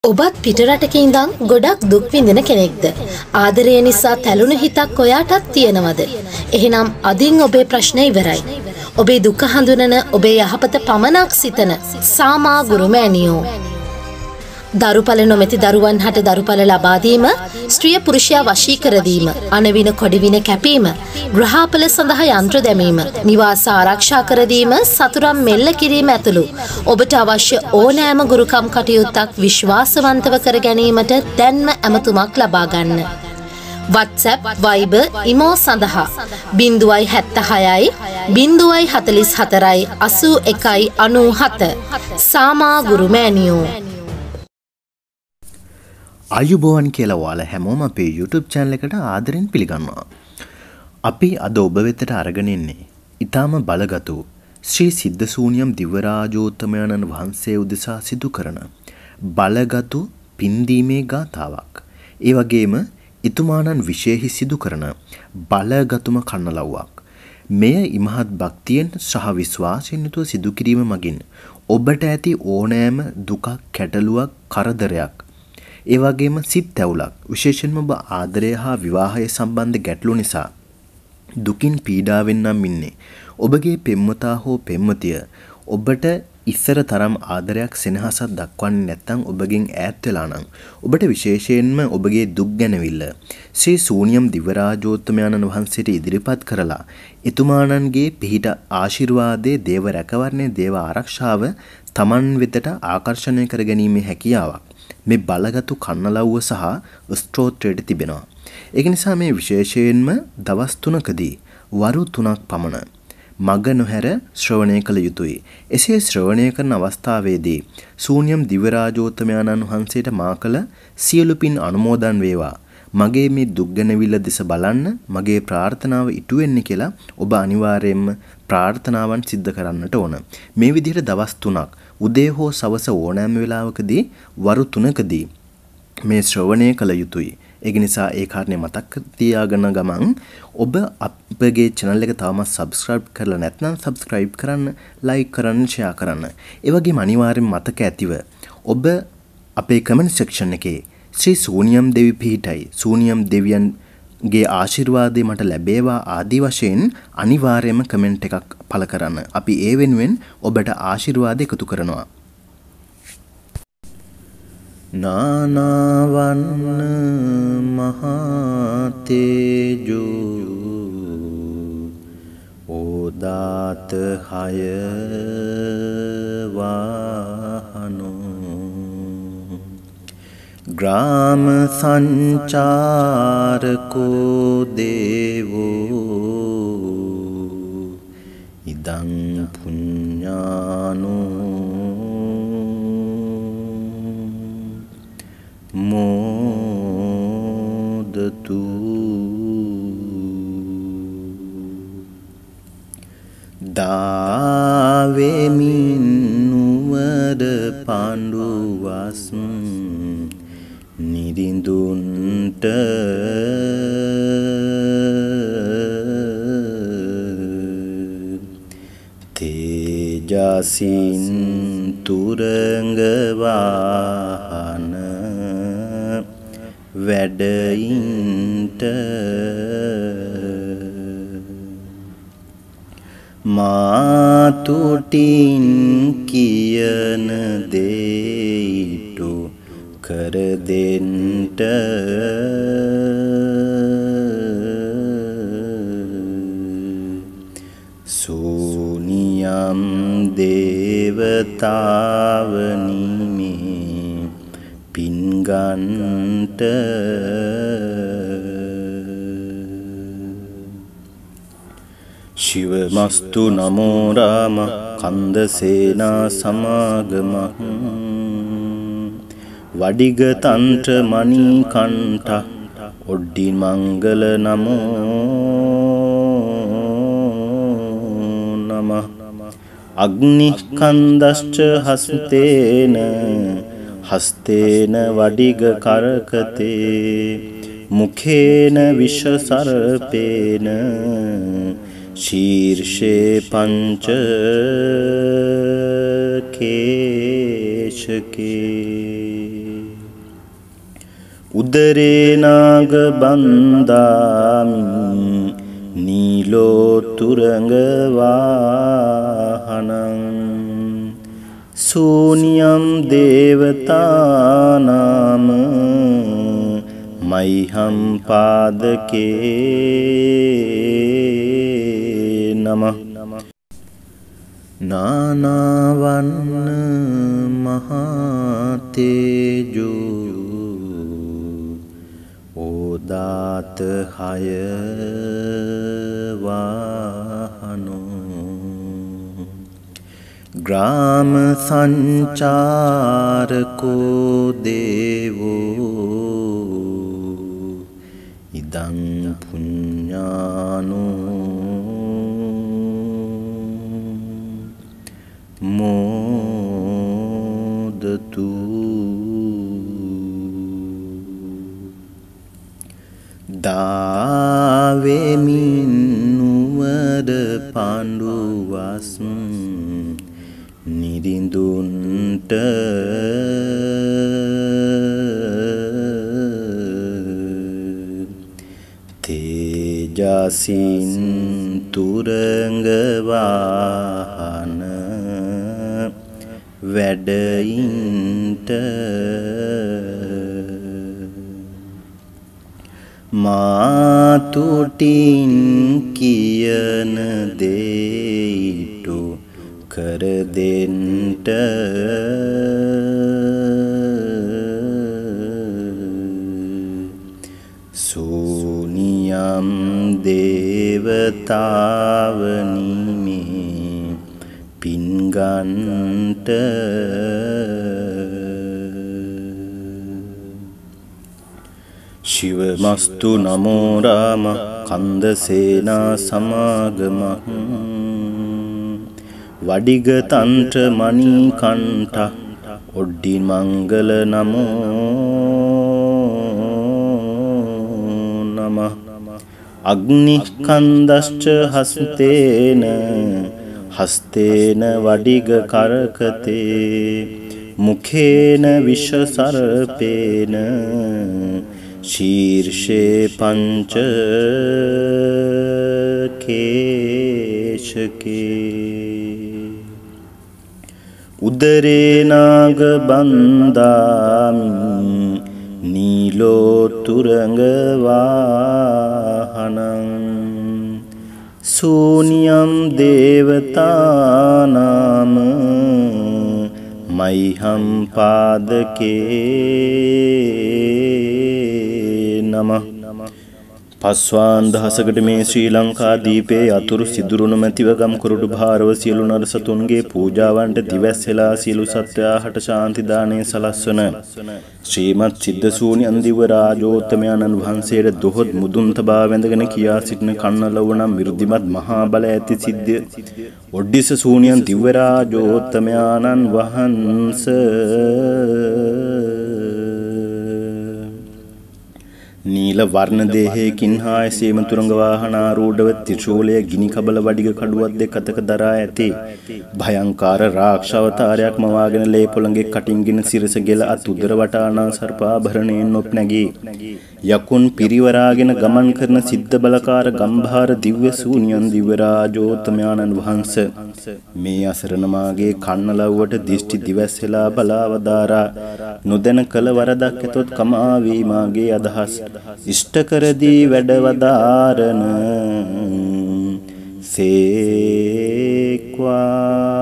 ඔබත් පිටරටක ඉඳන් ගොඩක් දුක් විඳින කෙනෙක්ද? ආදරය නිසා තැළුණු හිතක් ඔයාටත් තියෙනවද? එහෙනම් අදින් ඔබේ ප්‍රශ්න ඉවරයි. ඔබේ දුක හඳුනන, ඔබේ යහපත පමණක් සිතන සාමා ගුරු මෑණියෝ. දරුඵල නොමැති දරුවන් හට දරුඵල ලබා දීම, ස්ත්‍රිය පුරුෂයා වශී කර දීම, අනවින කොඩිවින කැපීම, ග්‍රහාපල සඳහා යන්ත්‍ර දැමීම, නිවාස ආරක්ෂා කර දීම, සතුරන් මෙල්ල කිරීම ඇතුළු ඔබට අවශ්‍ය ඕනෑම ගුරුකම් කටයුත්තක් විශ්වාසවන්තව කර ගැනීමට දැන්ම ඇමතුමක් ලබා ගන්න. WhatsApp, Viber, Imo සඳහා 076යි 044යි 81යි 97 සාමා ගුරු මෑණියෝ. අයුබෝවන් කියලා ඔයාලා හැමෝම අපේ YouTube channel එකට ආදරෙන් පිළිගන්නවා. අපි අද ඔබ වෙතට අරගෙන ඉන්නේ ඊටාම බලගතු ශ්‍රී සිද්ධ ශූන්‍යම් දිව්‍යරාජෝත්තමයන්න් වහන්සේ උදෙසා සිදු කරන බලගතු පින්දීමේ ගාථාවක්. ඒ වගේම ඊතුමාණන් විශේෂ සිදු කරන බලගතුම කන්නලව්වක්. මෙය ඉමහත් භක්තියෙන් සහ විශ්වාසයෙන් යුතුව සිදු කිරීම මගින් ඔබට ඇති ඕනෑම දුකක්, කැටලුවක්, කරදරයක්, ඒ වගේම සිත් ඇවුලක්, විශේෂයෙන්ම ඔබ ආදරය හා විවාහය සම්බන්ධ ගැටලු නිසා දුකින් පීඩාවෙන් නම් ඉන්නේ. ඔබගේ පෙම්වතා හෝ පෙම්වතිය ඔබට ඉස්සර තරම් ආදරයක්, සෙනෙහසක් දක්වන්නේ නැත්නම් ඔබගෙන් ඈත් වෙලා නම් ඔබට විශේෂයෙන්ම ඔබගේ දුක් ගැනවිල්ල ශ්‍රී ශූන්‍යම් දිව්‍යරාජෝත්තමයන්න් වහන්සේට ඉදිරිපත් කරලා එතුමාණන්ගේ පිහිට ආශිර්වාදයේ, දේව රැකවරණයේ, දේව ආරක්ෂාව තමන් වෙතට ආකර්ෂණය කර ගැනීමේ හැකියාවක් මේ බලගතු කන්නලව්ව සහ ස්තෝත්‍රයට තිබෙනවා. ඒක නිසා මේ විශේෂයෙන්ම දවස් 3කදී වරු 3ක් පමණ මග නොහැර ශ්‍රවණය කළ යුතුයි. එසේ ශ්‍රවණය කරන අවස්ථාවේදී ශූන්‍යම් දිව්‍යරාජෝත්තමයන්න් වහන්සේට මා කළ සියලු පින් අනුමෝදන් වේවා. මගේ මේ දුක් ගැනවිල්ල දෙස බලන්න, මගේ ප්‍රාර්ථනාව ඉටු වෙන්න කියලා ඔබ අනිවාර්යයෙන්ම ප්‍රාර්ථනාවන් සිද්ධ කරන්නට ඕන. මේ විදිහට දවස් 3ක් උදේ හෝ සවස ඕනෑම වෙලාවකදී වරු 3කදී මේ ශ්‍රවණය කළ යුතුයි. ඒක නිසා ඒ කාරණේ මතක් තියාගෙන ගමන් ඔබ අපගේ channel එක තාමත් subscribe කරලා නැත්නම් subscribe කරන්න, like කරන්න, share කරන්න. ඒ වගේම අනිවාර්යෙන් මතක ඇතිව ඔබ අපේ comment section එකේ ශ්‍රී ශූන්‍යම් දෙවි පිහිටයි, ශූන්‍යම් දෙවියන්ගේ ආශිර්වාදය මට ලැබේවා ආදී වශයෙන් අනිවාර්යයෙන්ම comment එකක් පළ කරන්න. අපි ඒ වෙනුවෙන් ඔබට ආශිර්වාද එකතු කරනවා. නානවන්න මහා තේජෝ ඕදාත හය වාහනෝ ග්‍රාම සංචාරකෝ දේවෝ ඉදං පුඤ්ඤානෝ මෝදතු දාවෙමින් නුවර පාණ්ඩුවස් නිරිඳුන්ට තේජසින් තුරංගවාහන වැඩයින්ට මාතුටින් කියන දෙයිටු කර දෙන්ට සූනියම් දේවතාවනි මේ පින්ගන්ට ශිවමස්තු නමෝ රාම කන්දසේනා සමාගමං වඩිග තන්ත්‍ර මණී කණ්ඨ ඔඩ්ඩි මංගල නමෝ නමః අග්නි කන්දස්ච හස්තේන හස්තේන වඩිග කරකතේ මුඛේන විෂ සර්පේන ශීර්ෂේ පංච කේශකේ උදරේ නාග බන්දාමි නීලෝ තුරංග වාහනං සූනියම් දේවතානාම මයිහම් පාදකේ නමః නානාවන්න මහතේජෝ ඕදාත හය වාහනෝ ග්‍රාම සංචාරකෝ දේවෝ ඉදං පුඤ්ඤානෝ මෝදතු දාවෙමින් නුවර පාණ්ඩුවස් නිරිඳුන්ට තේජසින් තුරංග වාහන වැඩයින්ට මාතුටින් කියන දෙයිටු කර දෙන්ට සූනියම් දේවතාවනි පින්ගන්ට शिवमस्तु नमो राम कंदसेना समागमः वडिग तंत्र मणिकंठ ओड्डि मंगल नमो नमः अग्निस्कंदश्च हस्तेन वडिग करकते मुखेन विषसर्पेन शीर्षे पंच केशके उदरे नाग बंदामि नीलो तुरंग वाहनං शून्यं देवतानाम मह्यं पादके नमः පස්වාන් දහසකට මේ ශ්‍රී ලංකා දීපේ අතුරු සිදුරුණු මැතිව ගම් කුරුඩු භාරව සියලු නර සතුන්ගේ පූජාවන්ට දිවැස්සලා සියලු සත්වයාට ශාන්ති දාණය සලස්වන ශ්‍රීමත් සිද්ධසූනි අන්දිව රාජෝත්තමයන්න් වහන්සේට දොහොත් මුදුන් තබා වැඳගෙන කියා සිටින කන්නලවුණම් විරුද්ධිමත් මහා බල ඇති සිද්ධ ඔඩ්ඩිස සූනියන් දිව්‍ය රාජෝත්තමයන්න් වහන්සේ नील वर्ण देहेකින් හා එසේම තුරංග වාහන ආරූඪව ත්‍රිශූලය ගිනි කබල වඩිග කඩුවක් දෙක අතක දරා ඇති භයංකාර රාක්ෂ අවතාරයක් මවාගෙන ලේ පොළඟේ කටින්ගෙන සිරස ගෙල අත් උදර වටානා සර්පාභරණයෙන් ඔප් නැගී යකුන් පිරිවරාගෙන ගමන් කරන සිද්ධ බලකාර ගම්භාර දිව්‍ය සූනියන් දිව්‍ය රාජෝත්තමයන්න් වහන්සේ මේ අසරණ මාගේ කන්නලව්වට දිෂ්ටි දිවැස්සලා බලාවදාරා නොදැන කල වරදක් ඇතොත් කමා වී මාගේ අදහස් ඉෂ්ට කරදී වැඩවදාරන සේක්වා